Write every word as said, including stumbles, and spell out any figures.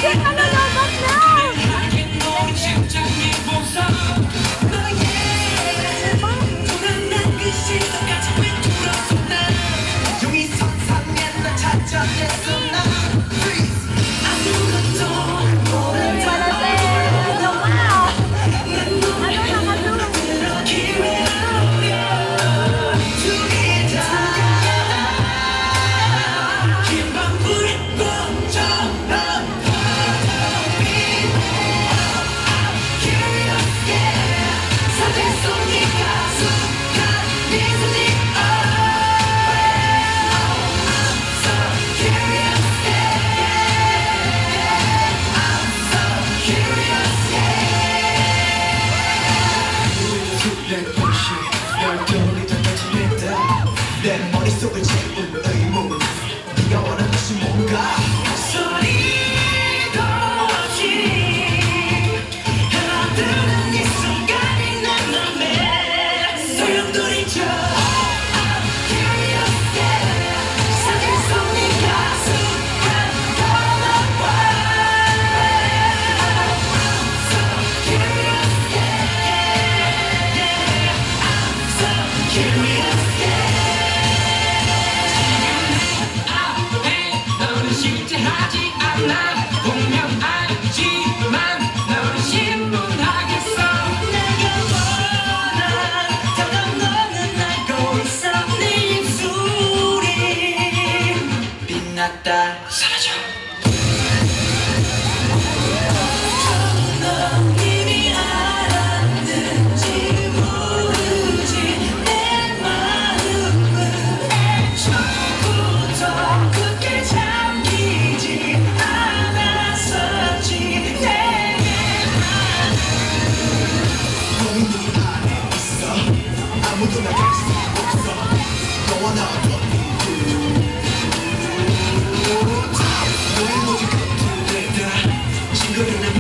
내 머릿속을 채운 의문 네가 원하는 것이 뭔가 소리도 없이 흘러드는 이 순간이 내 맘에 소용돌이쳐 I'm curious yeah 사진 속 네 가슴만 걸어놔봐 I'm so curious yeah yeah I'm so curious yeah 실제 하지 않아 분명 알지만 너를 신문하겠어 내가 원한 다만 너는 알고 있어 네 입술이 빛났다 사라져 넌 이미 알았는지 모르지 내 마음은 처음부터 끝까지 아무도 나갈 수 없어 너와 나 너의 모든 것들을 다 친구를